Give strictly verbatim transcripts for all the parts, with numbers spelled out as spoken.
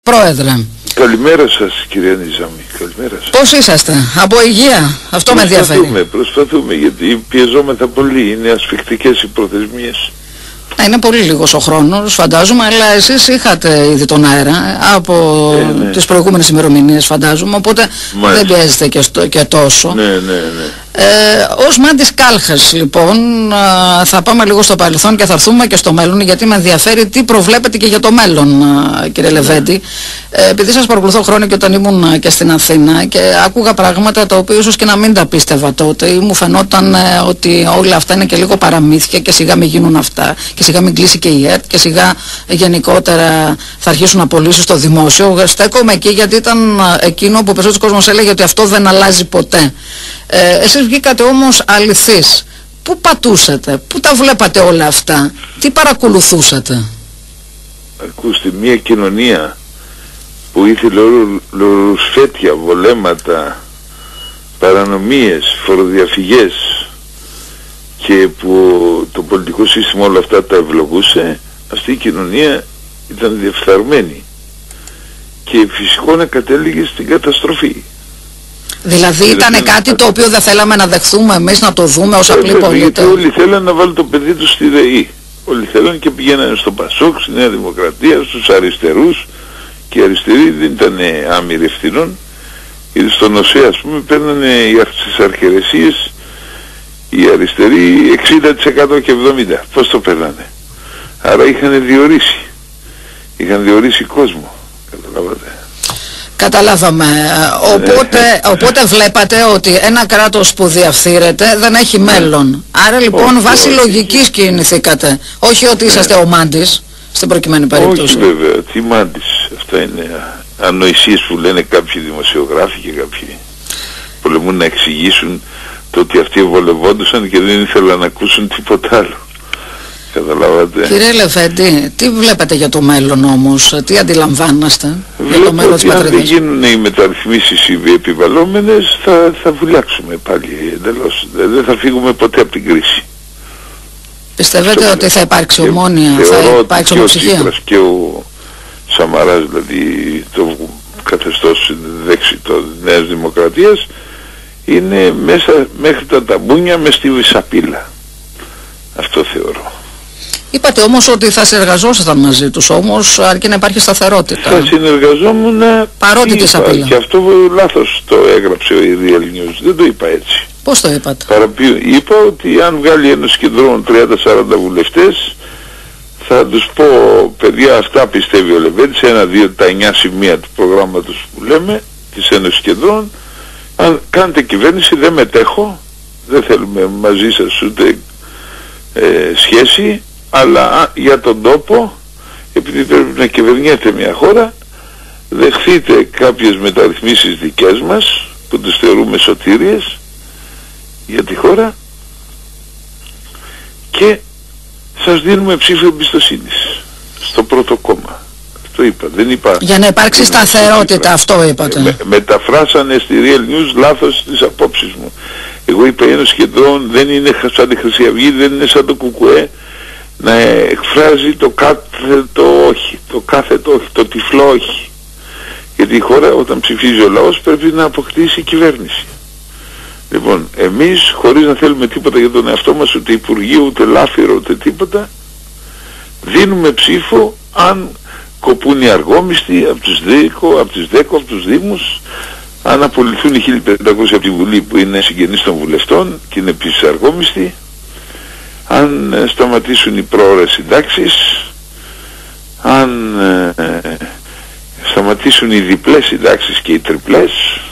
Πρόεδρε. Καλημέρα σας κυρία Νιζάμη, καλημέρα σας. Πώς είσαστε, από υγεία, αυτό με ενδιαφέρει. Προσπαθούμε, προσπαθούμε γιατί πιεζόμεθα πολύ, είναι ασφικτικές οι προθεσμίες. Είναι πολύ λίγος ο χρόνος, φαντάζομαι, αλλά εσείς είχατε ήδη τον αέρα από ε, ναι. τις προηγούμενες ημερομηνίες, φαντάζομαι, οπότε μάλιστα. δεν πιέζετε και, στο, και τόσο. Ναι, ναι, ναι. Ε, ως Μάντης Κάλχας, λοιπόν, θα πάμε λίγο στο παρελθόν και θα έρθουμε και στο μέλλον, γιατί με ενδιαφέρει τι προβλέπετε και για το μέλλον, κύριε ναι. Λεβέντη. Ε, επειδή σας παρακολουθώ χρόνια και όταν ήμουν και στην Αθήνα και άκουγα πράγματα τα οποία ίσως και να μην τα πίστευα τότε, ή μου φαινόταν ε, ότι όλα αυτά είναι και λίγο παραμύθια και σιγά μην γίνουν αυτά, και σιγά μην κλείσει και η ΕΡΤ, και σιγά γενικότερα θα αρχίσουν απολύσεις στο δημόσιο. Στέκομαι εκεί γιατί ήταν εκείνο που ο περισσότερος κόσμος έλεγε ότι αυτό δεν αλλάζει ποτέ. Ε, εσείς βγήκατε όμως αληθείς. Πού πατούσατε, πού τα βλέπατε όλα αυτά, τι παρακολουθούσατε? Ακούστε, μια κοινωνία που ήθελε λορουσφέτια, βολέματα, παρανομίες, φοροδιαφυγές και που το πολιτικό σύστημα όλα αυτά τα ευλογούσε, αυτή η κοινωνία ήταν διεφθαρμένη και φυσικόν κατέληγε στην καταστροφή. Δηλαδή ήταν κάτι το οποίο δεν θέλαμε να δεχθούμε εμείς, να το δούμε ως απλοί πολίτες. Γιατί όλοι θέλαν να βάλουν το παιδί τους στη ΔΕΗ. Όλοι θέλαν και πηγαίνανε στο Πασόκ, στη Νέα Δημοκρατία, στους αριστερούς, και οι αριστεροί δεν ήταν άμυροι ευθυνών. Γιατί στον ΟΣΕ, ας πούμε, παίρνανε στις αρχαιρεσίες οι αριστεροί εξήντα τοις εκατό και εβδομήντα τοις εκατό. Πώς το παίρνανε? Άρα είχαν διορίσει. Είχαν διορίσει κόσμο. Καταλάβατε. Καταλάβαμε. Οπότε, οπότε βλέπατε ότι ένα κράτος που διαφθείρεται δεν έχει μέλλον. Άρα λοιπόν όχι, βάσει όχι. λογικής κινηθήκατε. Όχι ότι είσαστε ο Μάντης στην προκειμένη περίπτωση. Όχι βέβαια, τι Μάντης. Αυτά είναι ανοησίες που λένε κάποιοι δημοσιογράφοι και κάποιοι πολεμούν να εξηγήσουν το ότι αυτοί βολευόντουσαν και δεν ήθελαν να ακούσουν τίποτα άλλο. Καταλάβατε. Κύριε Λεβέντη, τι βλέπετε για το μέλλον όμως, τι αντιλαμβάνεστε για το μέλλον της πατρίδας? Αν δεν γίνουν οι μεταρρυθμίσεις οι επιβαλλόμενες, θα, θα βουλιάξουμε πάλι εντελώς. Δεν θα φύγουμε ποτέ από την κρίση. Πιστεύετε στο ότι θα υπάρξει ομόνοια, θα υπάρξει ομοψυχία? Και ο Τσίπρας και ο Σαμαράς, δηλαδή το καθεστώς δέξη της Νέας Δημοκρατίας, είναι μέσα μέχρι τα ταμπούνια μες στη σαπίλα. Αυτό θεωρώ. Είπατε όμως ότι θα συνεργαζόσασταν μαζί τους, όμως αρκεί να υπάρχει σταθερότητα. Θα συνεργαζόμουν παρότι τη σαπίλα. Και αυτό λάθος το έγραψε ο Real News. Δεν το είπα έτσι. Πώς το είπατε? Παραπεί, είπα ότι αν βγάλει ένας κεντρών τριάντα σαράντα βουλευτές, θα τους πω, παιδιά, αυτά πιστεύει ο Λεβέντης, ένα, δύο, τα εννιά σημεία του προγράμματος που λέμε, της Ένωσης Κεντρών. Αν κάνετε κυβέρνηση, δεν μετέχω, δεν θέλουμε μαζί σας ούτε ε, σχέση, αλλά α, για τον τόπο, επειδή πρέπει να κυβερνιέται μια χώρα, δεχθείτε κάποιες μεταρρυθμίσεις δικές μας, που τις θεωρούμε σωτήριες για τη χώρα, και σας δίνουμε ψήφο εμπιστοσύνης στο πρώτο κόμμα. Αυτό είπα, δεν είπα. Για να υπάρξει σταθερότητα, αυτό είπατε. Με, μεταφράσανε στη Real News λάθος τις απόψεις μου. Εγώ είπα η Ένωση Κεντρών δεν είναι σαν τη Χρυσή Αυγή, δεν είναι σαν το Κουκουέ, να εκφράζει το κάθε το όχι, το κάθε το όχι, το τυφλό όχι. Γιατί η χώρα όταν ψηφίζει ο λαός πρέπει να αποκτήσει κυβέρνηση. Λοιπόν, εμείς χωρίς να θέλουμε τίποτα για τον εαυτό μας, ούτε Υπουργείο, ούτε Λάφυρο, ούτε τίποτα, δίνουμε ψήφο αν κοπούν οι αργόμιστοι από τους ΔΕΚΟ, από τους ΔΕΚΟ, από τους Δήμους, αν απολυθούν οι χίλια πεντακόσιοι από τη Βουλή που είναι συγγενείς των βουλευτών και είναι επίσης αργόμιστοι, αν ε, σταματήσουν οι πρόωρες συντάξεις, αν ε, σταματήσουν οι διπλές συντάξεις και οι τριπλές,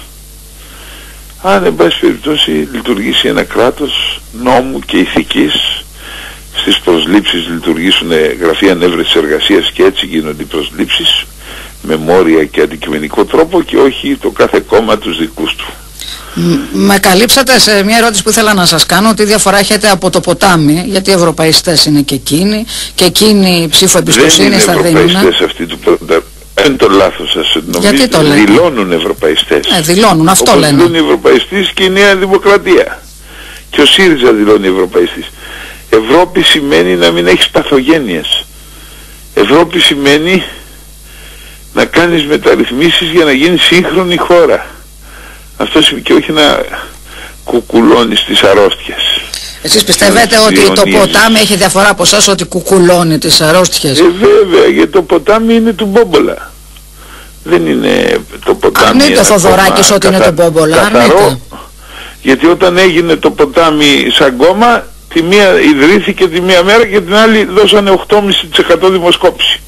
αν εν πάση περιπτώσει λειτουργήσει ένα κράτος νόμου και ηθικής, στις προσλήψεις λειτουργήσουν γραφεία ανέβρεσης εργασίας και έτσι γίνονται οι προσλήψεις με μόρια και αντικειμενικό τρόπο και όχι το κάθε κόμμα τους δικούς του. Με καλύψατε σε μια ερώτηση που ήθελα να σας κάνω, τι διαφορά έχετε από το ποτάμι, γιατί οι ευρωπαϊστές είναι και εκείνοι και εκείνοι ψήφο εμπιστοσύνης θα δίνουν. Δεν είναι ευρωπαϊστές αυτοί του ποτάμι. Είναι το λάθος σας. Νομίζω το δηλώνουν ευρωπαϊστές. Ε, δηλώνουν, αυτό όπως λένε. δηλώνουν οι ευρωπαϊστές και η Νέα Δημοκρατία. Και ο ΣΥΡΙΖΑ δηλώνει ευρωπαϊστής. Ευρώπη σημαίνει να μην έχεις παθογένειες. Ευρώπη σημαίνει να κάνεις μεταρρυθμίσεις για να γίνει σύγχρονη χώρα. Αυτό σημαίνει, και όχι να κουκουλώνεις τις αρρώστιες. Εσείς πιστεύετε ότι το ποτάμι έχει διαφορά από εσάς, ότι κουκουλώνει τις αρρώστιες? Ε, βέβαια, γιατί το ποτάμι είναι του Μπόμπολα. Δεν είναι το ποτάμι. Αρνείται ο Θοδωράκης ότι καθα... είναι το Μπόμπολα. Αρνείται. Γιατί όταν έγινε το ποτάμι σαν κόμμα, τη μία ιδρύθηκε τη μία μέρα και την άλλη δώσανε οκτώ κόμμα πέντε τοις εκατό δημοσκόπηση.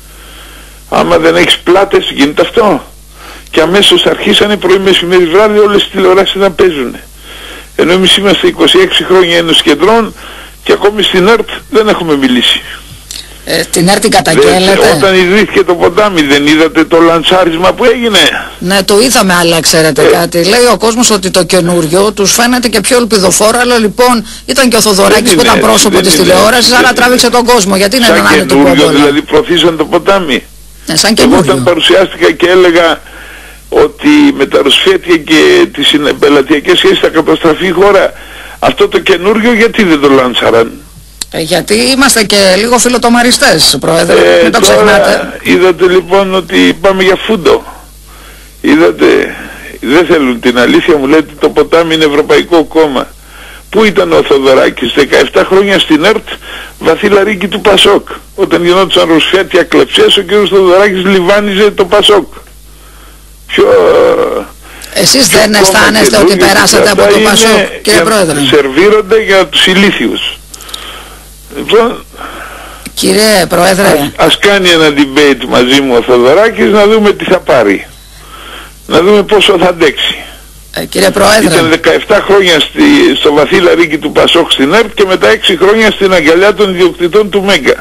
Άμα δεν έχεις πλάτες γίνεται αυτό. Και αμέσως αρχίσανε πρωί, μεσημέρι, βράδυ όλες τις τηλεοράσεις να παίζουν. Ενώ εμείς είμαστε είκοσι έξι χρόνια Ένωση Κεντρών και ακόμη στην ΕΡΤ δεν έχουμε μιλήσει. Ε, την ΕΡΤ την καταγγέλλετε? Όταν ιδρύθηκε το ποτάμι δεν είδατε το λαντσάρισμα που έγινε? Ναι, το είδαμε, αλλά ξέρετε ε, κάτι. Λέει ο κόσμος ότι το καινούριο τους φαίνεται και πιο ελπιδοφόρο, αλλά λοιπόν ήταν και ο Θοδωράκης που ήταν πρόσωπο της τηλεόρασης, άρα τράβηξε τον κόσμο. Γιατί είναι να είναι το Μπόμπολα? Δηλαδή προωθήσαν το ποτάμι. Ναι, σαν καινούριο. Εγώ όταν παρουσιάστηκα και έλεγα ότι με τα ρουσφέτια και τις πελατειακές σχέσεις θα καταστραφεί η χώρα, αυτό το καινούριο γιατί δεν το λάντσαραν? Ε, γιατί είμαστε και λίγο φιλοτομαριστές, Πρόεδρε, ε, μην το ξεχνάτε. Είδατε λοιπόν ότι πάμε για φούντο. Είδατε, δεν θέλουν την αλήθεια, μου λέτε το ποτάμι είναι ευρωπαϊκό κόμμα. Πού ήταν ο Θοδωράκης? δεκαεπτά χρόνια στην ΕΡΤ, βαθύ λαρίκι του Πασόκ. Όταν γινόντουσαν ρουσφέτια κλεψές, ο κ. Θοδωράκης λιβάνιζε το Πασόκ. Ποιο... Εσείς δεν αισθάνεστε ότι περάσατε από το Πασόκ, κύριε Πρόεδρε? Σερβίρονται για τους ηλίθιους. Λοιπόν, κύριε Πρόεδρε, ας, ας κάνει ένα debate μαζί μου ο Θοδωράκης να δούμε τι θα πάρει. Να δούμε πόσο θα αντέξει. Ε, κύριε Πρόεδρε, ήταν δεκαεπτά χρόνια στη, στο βαθύ λαρίκι του Πασόκ στην ΕΡΤ και μετά έξι χρόνια στην αγκαλιά των ιδιοκτητών του Μέγκα.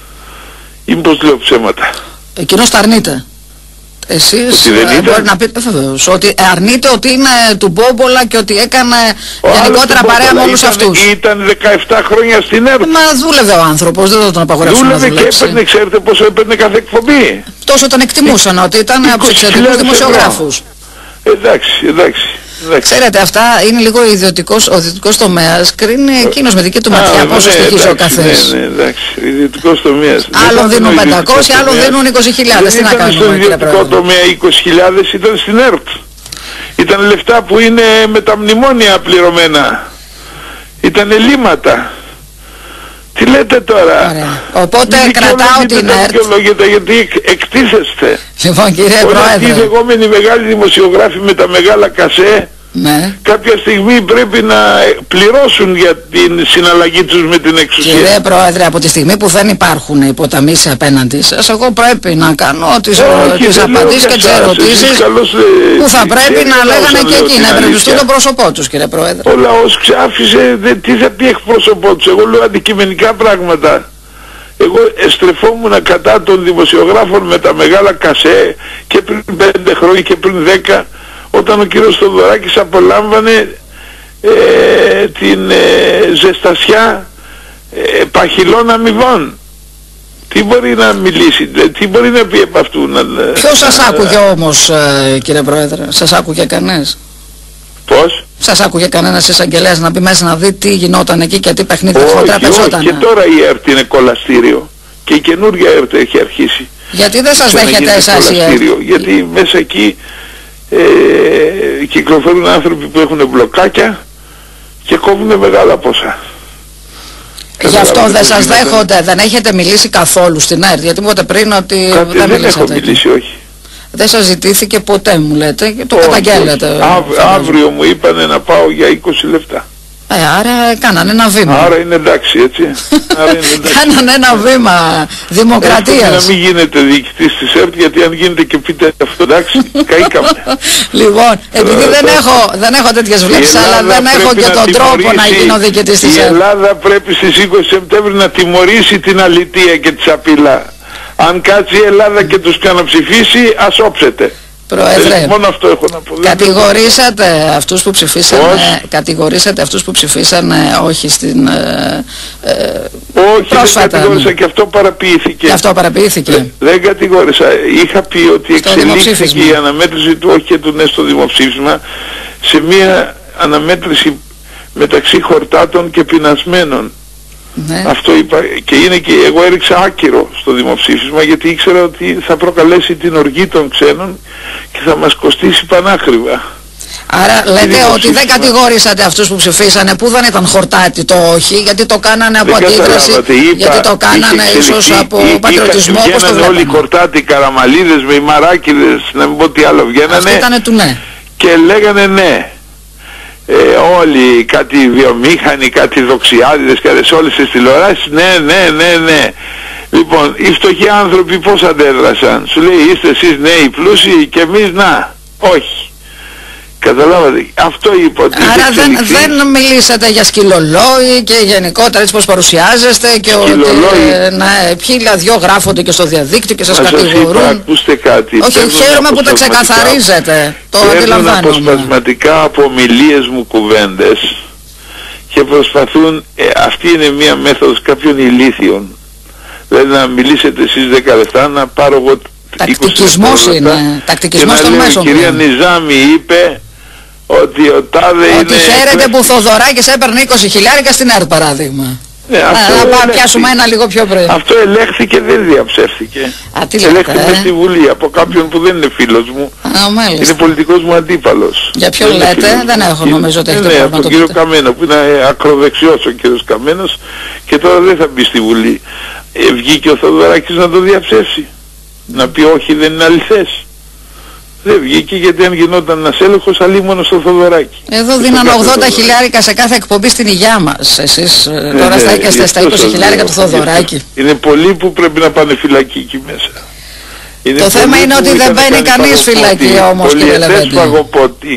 Ή μήπως λέω ψέματα? Εκείνος τα αρνείται. Εσείς ε, μπορεί να πείτε βεβαίως ότι αρνείται ότι είναι του Μπόμπολα και ότι έκανε ο γενικότερα παρέα με όλους ήταν, αυτούς. Ήταν δεκαεπτά χρόνια στην ΕΡΤ. Μα δούλευε ο άνθρωπος, δεν θα τον απαγορεύσουν να δουλέψει. Δούλευε και έπαιρνε, ξέρετε πόσο έπαιρνε κάθε εκπομπή? Τόσο τον εκτιμούσαν, ότι ήταν από τους εξαιρετικούς δημοσιογράφους. Εντάξει, εντάξει. Ξέρετε, αυτά είναι λίγο ιδιωτικός, ο ιδιωτικός τομέας, κρίνει εκείνος με δική του ματιά Α, πόσο ναι, στοιχίζει ο καθένας. Ναι, ναι, εντάξει, ιδιωτικός τομέας. Άλλον δίνουν πεντακόσια, άλλον δίνουν είκοσι χιλιάδες. Τι να κάνουμε? Στον ιδιωτικό τομέα είκοσι χιλιάδες ήταν στην ΕΡΤ. Ήταν λεφτά που είναι με τα μνημόνια πληρωμένα. Ήταν ελλείμματα. Τι λέτε τώρα? Ωραία. Οπότε κρατάω την ΕΡΤ. Δικαιολογείται γιατί εκτίθεστε. Λοιπόν, κύριε Πρόεδρε, αυτοί οι λεγόμενοι μεγάλοι δημοσιογράφοι με τα μεγάλα κασέ, ναι, κάποια στιγμή πρέπει να πληρώσουν για την συναλλαγή τους με την εξουσία. Κύριε Πρόεδρε, από τη στιγμή που δεν υπάρχουν υποταμήσεις απέναντι σας, εγώ πρέπει να κάνω τις, τις απαντήσεις και τις ερωτήσεις που θα πρέπει να λέγανε και εκεί, να εμπρεπιστούν το πρόσωπό τους, κύριε Πρόεδρε. Ο λαός ξάφισε, δε, τι θα πει εκπρόσωπό τους? Εγώ λέω αντικειμενικά πράγματα. Εγώ εστρεφόμουν κατά των δημοσιογράφων με τα μεγάλα κασέ και πριν πέντε χρόνια και πριν δέκα, όταν ο κύριος Θοδωράκης απολάμβανε ε, την ε, ζεστασιά ε, παχυλών αμοιβών. Τι μπορεί να μιλήσει, τι μπορεί να πει από αυτού? Να, ποιος σας άκουγε όμως, ε, κύριε Πρόεδρε? Σας άκουγε κανένας? Πώς? Σας άκουγε κανένας εισαγγελέας να μπει μέσα να δει τι γινόταν εκεί και τι παιχνίδια χοντρά παίζονταν? Και τώρα η ΕΡΤ είναι κολαστήριο και η καινούργια ΕΡΤ έχει αρχίσει. Γιατί δεν σας δέχεται εσάς η ΕΡΤ? Γιατί μέσα εκεί ε, κυκλοφορούν άνθρωποι που έχουν μπλοκάκια και κόβουν μεγάλα ποσά. Γι' αυτό δεν σας δέχονται, δεν έχετε μιλήσει καθόλου στην ΕΡΤ? Γιατί μου είπατε πριν ότι Κάτι, δεν, δεν έχω μιλήσει, όχι. Δεν σας ζητήθηκε ποτέ, μου λέτε, και το καταγγέλλετε. Αύριο μου είπανε να πάω για είκοσι λεπτά. Ε, άρα κάνανε ένα βήμα. Άρα είναι εντάξει, έτσι. Άρα είναι εντάξει. Κάνανε ένα βήμα δημοκρατίας. Να μην γίνετε διοικητής της ΕΡΤ, γιατί αν γίνετε και πείτε αυτό, εντάξει, καήκαμε. Λοιπόν, επειδή δεν έχω, δεν έχω τέτοιες βλέψεις, αλλά δεν έχω και τον τρόπο να γίνω διοικητής της ΕΡΤ. Η Ελλάδα πρέπει στις είκοσι Σεπτέμβρη να τιμωρήσει την αλητεία και τη σαπίλα. Αν κάτσει η Ελλάδα και τους καναψηφίσει, ας όψετε. Πρόεδρε, μόνο αυτό έχω να πω. Κατηγορήσατε αυτούς που ψηφίσανε, κατηγορήσατε αυτούς που ψηφίσανε όχι στην ε, ε, όχι, πρόσφατα, δεν κατηγόρησα, και αυτό παραποιήθηκε. Και αυτό παραποιήθηκε. Δεν, δεν κατηγόρησα. Είχα πει ότι εξελίχθηκε η αναμέτρηση του όχι και του ναι στο δημοψήφισμα σε μια αναμέτρηση μεταξύ χορτάτων και πεινασμένων. Ναι. Αυτό είπα και είναι και εγώ έριξα άκυρο στο δημοψήφισμα γιατί ήξερα ότι θα προκαλέσει την οργή των ξένων και θα μας κοστίσει πανάκριβα. Άρα λέτε ότι δεν κατηγορήσατε αυτούς που ψηφίσανε που δεν ήταν χορτάτι το όχι, γιατί το κάνανε από δεν αντίδραση, γιατί το κάνανε ίσως από είχα, πατριωτισμό, όπως το βλέπαμε. Όλοι οι χορτάτοι, καραμαλίδες με οι μαράκιδες, να μην πω τι άλλο βγαίνανε. Αυτό ήτανε του ναι. Και λέγανε ναι. Ε, όλοι κάτι βιομήχανοι, κάτι δοξιάδιδες, κάτι σε όλες τις τηλεοράσεις, ναι, ναι, ναι, ναι. Λοιπόν, οι φτωχοί άνθρωποι πώς αντέδρασαν? Σου λέει είστε εσείς νέοι πλούσιοι και εμείς να, όχι. Καταλάβατε, αυτό είπα. Άρα δεν, δεν μιλήσατε για σκυλολόι και γενικότερα έτσι πως παρουσιάζεστε και σκυλολόι. Ότι ναι, ποιοι δυο γράφονται και στο διαδίκτυο και σας κατηγορούν. Είπα, ακούστε κάτι. Όχι, χαίρομαι που τα ξεκαθαρίζετε. Το αντιλαμβάνομαι. Αποσπασματικά από ομιλίες μου κουβέντες και προσπαθούν, ε, αυτή είναι μία μέθοδος κάποιων ηλίθιων. Δηλαδή να μιλήσετε εσείς δέκα λεπτά, να πάρω εγώ τακτικισμός είναι, τακτικισμός των μέσων. Η κυρία Νιζάμη είπε ότι ο τάδε είναι... Ότι χαίρεται που ο Θοδωράκης έπαιρνε είκοσι χιλιάρικα στην ΕΡΤ παράδειγμα. Ναι, αυτό να πάμε πιάσουμε ένα λίγο πιο πριν. Αυτό ελέγχθηκε, δεν διαψεύθηκε. Α, τι λέτε, ελέγχθηκε ε? στη Βουλή από κάποιον που δεν είναι φίλος μου. Α, μάλιστα. Είναι πολιτικός μου αντίπαλος. Για ποιον δεν λέτε, δεν έχω νομίζω ότι έχετε ναι, πρόβλημα. Από τον κύριο Καμένο που είναι ακροδεξιός ο κύριος Καμένος και τώρα δεν θα μπει στη Βουλή. Ε, βγήκε ο Θοδωράκης να το διαψεύσει. Να πει όχι, δεν είναι αληθές. Δεν βγήκε γιατί αν γινόταν ένας έλεγχος αλίμονο στο Θοδωράκι. Εδώ δίναν ογδόντα χιλιάρικα σε κάθε εκπομπή στην υγειά μας. Εσείς ε, τώρα ναι, στέκεστε στα είκοσι χιλιάρικα του Θοδωράκι. Είναι πολλοί που πρέπει να πάνε φυλακή εκεί μέσα. Είναι το θέμα είναι ότι δεν μπαίνει κανείς φυλακή όμως, κύριε Λεβέντη.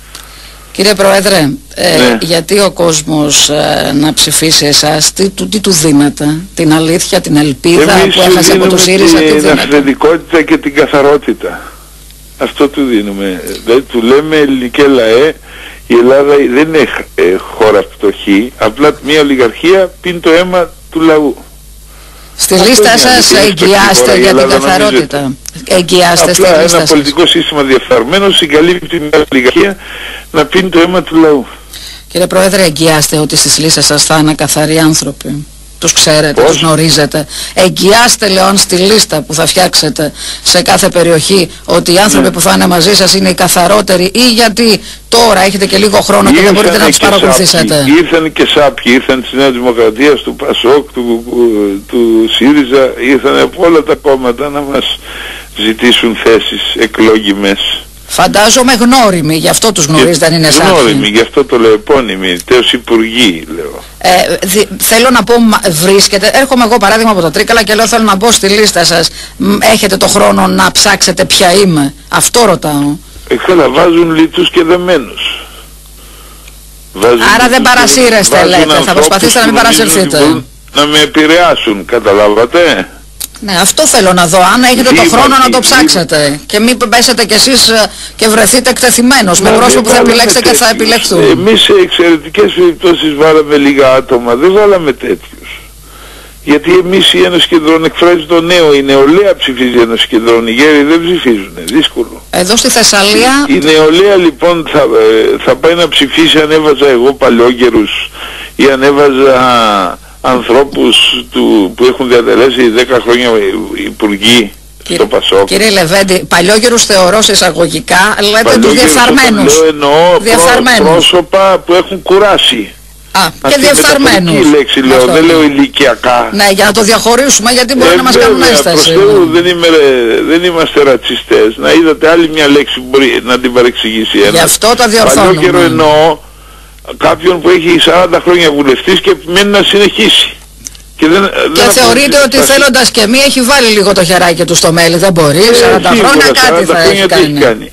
Κύριε Πρόεδρε, ε, ναι. γιατί ο κόσμος ε, να ψηφίσει εσάς, τι, τι, τι του δίνετε? Την αλήθεια, την ελπίδα εμείς που έχασε από το ΣΥΡΙΖΑ? Την αυθεντικότητα και την καθαρότητα. Αυτό του δίνουμε. Δηλαδή του λέμε ελληνική λαέ, η Ελλάδα δεν είναι ε, χώρα φτωχή, απλά μια ολιγαρχία πίνει το αίμα του λαού. Στη λίστα σας εγγυάστε για την καθαρότητα? Εγγυάστε στη λίστα σας? Απλά ένα πολιτικό σύστημα διαφθαρμένο συγκαλύπτει μια ολιγαρχία να πίνει το αίμα του λαού. Κύριε Πρόεδρε, εγγυάστε ότι στις λίστες σας θα είναι καθαροί άνθρωποι? Τους ξέρετε, πώς? Τους γνωρίζετε? Εγγυάστε λέω στη λίστα που θα φτιάξετε σε κάθε περιοχή ότι οι άνθρωποι ναι. που θα είναι μαζί σας είναι οι καθαρότεροι, ή γιατί τώρα έχετε και λίγο χρόνο και δεν μπορείτε να τους παρακολουθήσετε? Ήρθαν και σάπιοι, ήρθαν της Νέας Δημοκρατίας, του ΠΑΣΟΚ, του, του ΣΥΡΙΖΑ, ήρθαν από όλα τα κόμματα να μας ζητήσουν θέσεις εκλόγιμες. Φαντάζομαι γνώριμοι, γι' αυτό τους γνωρίζετε, δεν είναι σάπιοι. Γνώριμοι, γι' αυτό το λέω επώνυμοι, τέως υπουργοί λέω. Ε, δι, θέλω να πω, βρίσκετε, έρχομαι εγώ παράδειγμα από το Τρίκαλα και λέω θέλω να μπω στη λίστα σας, έχετε το χρόνο να ψάξετε ποια είμαι? Αυτό ρωτάω. Ε, καλά, βάζουν λιτούς και δεμένους. Βάζουν άρα δεν παρασύρεστε λέτε, θα προσπαθήσετε να μην παρασυρθείτε? Να με επηρεάσουν, καταλάβατε? Ναι, αυτό θέλω να δω, αν έχετε Δήμαρχη, το χρόνο να το ψάξετε Δήμαρχη. Και μην πέσετε κι εσείς και βρεθείτε εκτεθειμένος με πρόσωπο που θα επιλέξετε και θα επιλεχθούν. Εμείς σε εξαιρετικές περιπτώσεις βάλαμε λίγα άτομα, δεν βάλαμε τέτοιους. Γιατί εμείς η Ένωση Κεντρών εκφράζει το νέο, η νεολαία ψηφίζει η Ένωση Κεντρών, οι γέροι δεν ψηφίζουν, δύσκολο. Εδώ στη Θεσσαλία... Η νεολαία λοιπόν θα, θα πάει να ψηφίσει αν έβαζα εγώ παλιόγκαιρους ή αν έβαζα ανθρώπους του, που έχουν διατελέσει δέκα χρόνια υπουργοί στο ΠΑΣΟΚ. Κύριε Λεβέντη, παλιόγερους θεωρώ σε εισαγωγικά, λέτε τους διεφθαρμένους. Λέω εννοώ διεφθαρμένους. πρόσωπα που έχουν κουράσει. Α, και διεφθαρμένους. Λέξη λέω, αυτό. Δεν λέω ηλικιακά. Ναι, για να το διαχωρίσουμε, γιατί μπορεί ε, να μας κάνουν έσταση. Θεού, δεν, είμαι, δεν είμαστε ρατσιστές. Να είδατε άλλη μια λέξη που μπορεί να την παρεξηγήσει ένας. Γι' αυτό το διορθώνουμε. Παλιόκαιρο εννοώ κάποιον που έχει σαράντα χρόνια βουλευτής και μένει να συνεχίσει. Και, δεν, και δεν θεωρείτε ότι πάση. Θέλοντας και μη έχει βάλει λίγο το χεράκι του στο μέλι, δεν μπορεί, ε, σαράντα χρόνια κάτι θα έχει κάνει. κάνει.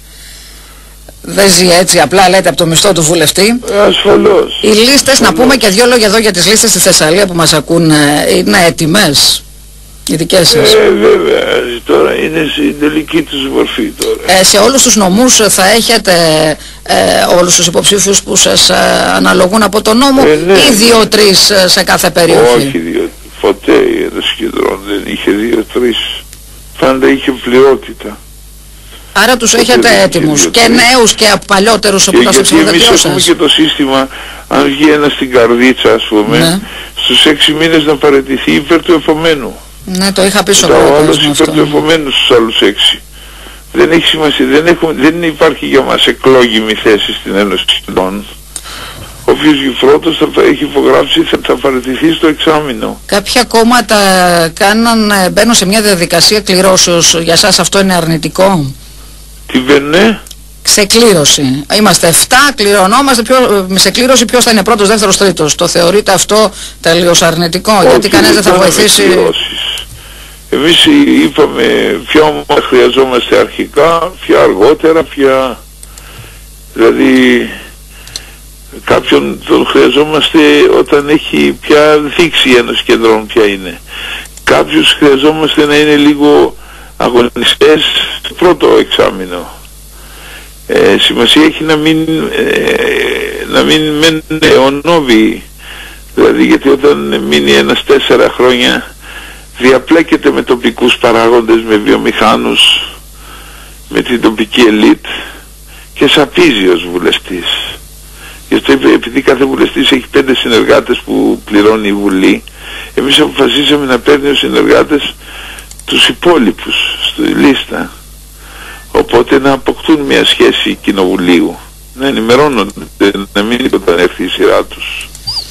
Δεν ζει έτσι, απλά λέτε από το μισθό του βουλευτή. Ασφαλώς. Οι λίστες, να πούμε και δύο λόγια εδώ για τις λίστες στη Θεσσαλία που μας ακούν, είναι έτοιμες? Οι δικές σας? Ε, βέβαια, τώρα είναι στην τελική τους μορφή τώρα. Ε, σε όλους τους νομούς θα έχετε ε, όλους τους υποψήφιους που σας ε, αναλογούν από τον νόμο, ε, ναι, ή δύο-τρεις ε, σε κάθε περιοχή? Όχι δύο, ποτέ η Ένωση Κεντρών δεν είχε δύο-τρεις. Πάντα είχε πληρότητα. Άρα τους ποτέ έχετε έτοιμους και νέους και παλιότερους που θα στο ψηφοδελτιό σας. Εμείς έχουμε και το σύστημα, αν βγει ένας στην καρδίτσα ας πούμε, ναι. στους έξι μήνες να παραιτηθεί υπέρ του επομένου. Ναι, το είχα πει στο ο άλλος υπέρ αυτό. του επομένου στους άλλους έξι. Δεν έχει σημασία, δεν, έχουμε, δεν υπάρχει για μας εκλόγιμη θέση στην Ένωση Συντών. Ο οποίος Γυφρότος θα έχει υπογράψει, θα, θα παραιτηθεί στο εξάμηνο. Κάποια κόμματα κάναν, μπαίνουν σε μια διαδικασία κληρώσεως. Για σας αυτό είναι αρνητικό? Τι μπαίνουνε? Σε κλήρωση. Είμαστε εφτά, κληρωνόμαστε, ποιο, σε κλήρωση ποιος θα είναι πρώτος, δεύτερος, τρίτος. Το θεωρείτε αυτό τελείως αρνητικό? Όχι, γιατί κανένας δεν θα βοηθήσει? Εμείς είπαμε ποια ομάδα χρειαζόμαστε αρχικά, ποια αργότερα, ποια... Δηλαδή κάποιον τον χρειαζόμαστε όταν έχει πια δείξει ένας κεντρών ποια είναι. Κάποιους χρειαζόμαστε να είναι λίγο αγωνιστές στο πρώτο εξάμηνο. Ε, σημασία έχει να μην, ε, να μην μένουν αιωνόβιοι. Δηλαδή γιατί όταν μείνει ένας τέσσερα χρόνια διαπλέκεται με τοπικούς παράγοντες, με βιομηχάνους, με την τοπική ελίτ και σαπίζει ως βουλευτής. Γι' αυτό επειδή κάθε βουλευτής έχει πέντε συνεργάτες που πληρώνει η Βουλή, εμείς αποφασίσαμε να παίρνει ως συνεργάτες τους υπόλοιπους στη λίστα. Οπότε να αποκτούν μια σχέση κοινοβουλίου, να ενημερώνονται, να μην όταν έρθει η σειρά τους.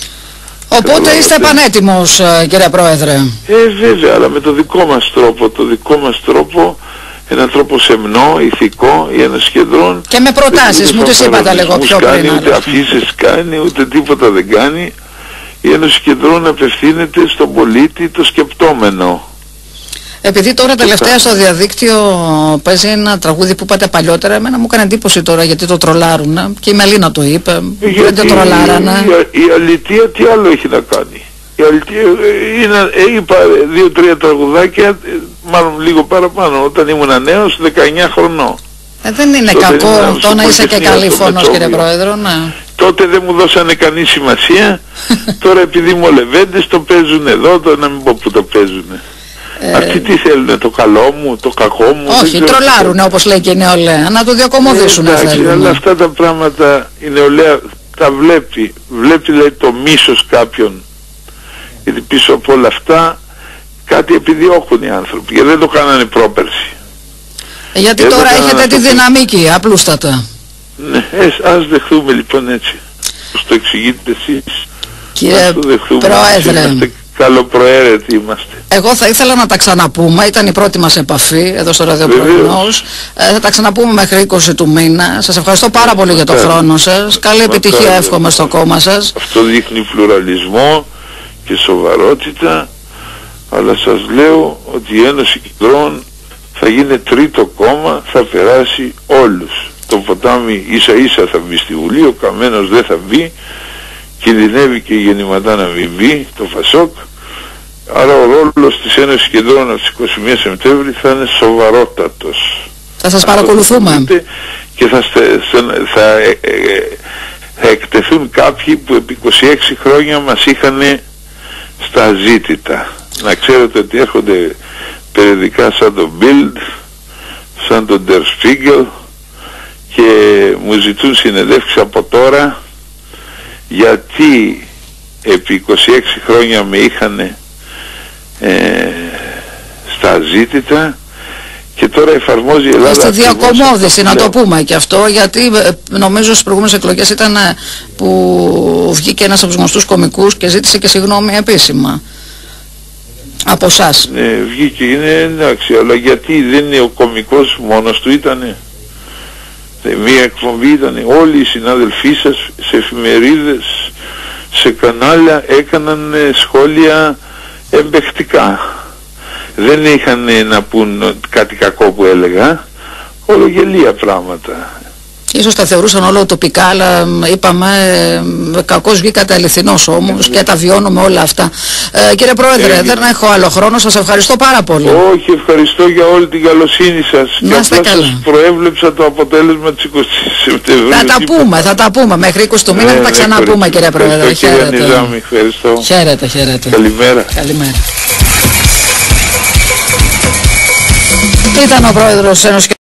Οπότε είστε πανέτοιμος, κύριε Πρόεδρε? Ε, βέβαια, αλλά με το δικό μας τρόπο, το δικό μας τρόπο, έναν τρόπο σεμνό, ηθικό, για ένα σχεδόν. Και με προτάσεις, μου τις είπατε λίγο πιο πριν. Κάνει, ούτε αφήσεις κάνει, ούτε τίποτα δεν κάνει. Η Ένωση Κεντρών απευθύνεται στον πολίτη το σκεπτόμενο. Επειδή τώρα τελευταία στο διαδίκτυο παίζει ένα τραγούδι που είπατε παλιότερα, εμένα μου έκανε εντύπωση τώρα γιατί το τρολάρουν και η Μελίνα το είπε, δεν το τρολάρανε. Η, η, η αλητεία τι άλλο έχει να κάνει? Η αλητεία είναι, είπα δύο-τρία τραγουδάκια, μάλλον λίγο παραπάνω, όταν ήμουν νέος, δεκαεννιά χρονών. Ε, δεν είναι τότε κακό το να είσαι και καλή φωνός, κύριε Πρόεδρο, ναι. Τότε δεν μου δώσανε κανεί σημασία, τώρα επειδή είμαι ο Λεβέντης το παίζουν εδώ, το να μην πω που το παίζουν. Ε... Αυτοί τι θέλουνε, το καλό μου, το κακό μου? Όχι, τρολάρουνε όπως λέει και η νεολαία, να το διακομωδήσουν. Ε, εντάξει, αλλά αυτά τα πράγματα η νεολαία τα βλέπει, βλέπει λέει το μίσος κάποιον, γιατί πίσω από όλα αυτά κάτι επιδιώκουν οι άνθρωποι, γιατί δεν το κάνανε πρόπερση. Ε, γιατί δεν τώρα έχετε τη δυναμική, απλούστατα. Ναι, ε, ας δεχθούμε λοιπόν έτσι, πώς το εξηγείτε εσείς. Κύριε Πρόεδρε, καλοπροαίρετοι είμαστε. Εγώ θα ήθελα να τα ξαναπούμε, ήταν η πρώτη μας επαφή εδώ στο ραδιοπρογνώς. Ε, θα τα ξαναπούμε μέχρι είκοσι του μήνα. Σας ευχαριστώ πάρα πολύ για τον χρόνο σας. Καλή επιτυχία εύχομαι στο κόμμα σας. Αυτό δείχνει πλουραλισμό και σοβαρότητα, αλλά σας λέω ότι η Ένωση Κεντρών θα γίνει τρίτο κόμμα, θα περάσει όλους. Το ποτάμι ίσα ίσα θα μπει στη Βουλή, ο Καμένος δεν θα μπει, κινδυνεύει και γεννηματά να μην μπει το Φασόκ. Άρα ο ρόλος της Ένωσης Κεντρών από τις είκοσι μία Σεπτέμβρη θα είναι σοβαρότατος. Θα σας παρακολουθούμε. Και θα, θα, ε, ε, θα εκτεθούν κάποιοι που επί είκοσι έξι χρόνια μας είχαν στα ζήτητα. Να ξέρετε ότι έρχονται περιοδικά σαν το Bild, σαν το Der Spiegel και μου ζητούν συνεντεύξεις από τώρα γιατί επί είκοσι έξι χρόνια με είχαν ε, στα ζήτητα και τώρα εφαρμόζει η Ελλάδα. Στη διακομόδηση να το πούμε και αυτό, γιατί νομίζω στις προηγούμενες εκλογές ήταν που βγήκε ένας από τους γνωστούς κομικούς και ζήτησε και συγγνώμη επίσημα από εσάς. Ναι, βγήκε, είναι εντάξει, αλλά γιατί δεν είναι ο κομικός μόνος του, ήτανε μία εκπομπή, ήταν όλοι οι συνάδελφοί σας σε εφημερίδες, σε κανάλια έκαναν σχόλια εμπαιχτικά. Δεν είχαν να πούν κάτι κακό που έλεγα, όλο γελία πράγματα. Ίσως τα θεωρούσαν όλο τοπικά, αλλά είπαμε κακώς βγήκατε αληθινός όμως και τα βιώνουμε όλα αυτά. Ε, κύριε Πρόεδρε, ε, δεν έχω άλλο χρόνο, σας ευχαριστώ πάρα πολύ. Όχι, ευχαριστώ για όλη την καλοσύνη σας. Να είστε και απλά σας προέβλεψα το αποτέλεσμα της εικοστής Σεπτεμβρίου. Θα τα πούμε, θα τα πούμε μέχρι είκοσι του μήνα, θα τα ξαναπούμε κύριε Πρόεδρε. Χαίρετε. Ευχαριστώ. Χαίρετε, χαίρετε. Καλημέρα. Καλημέρα. Ήταν ο Πρόεδρος Ένωσης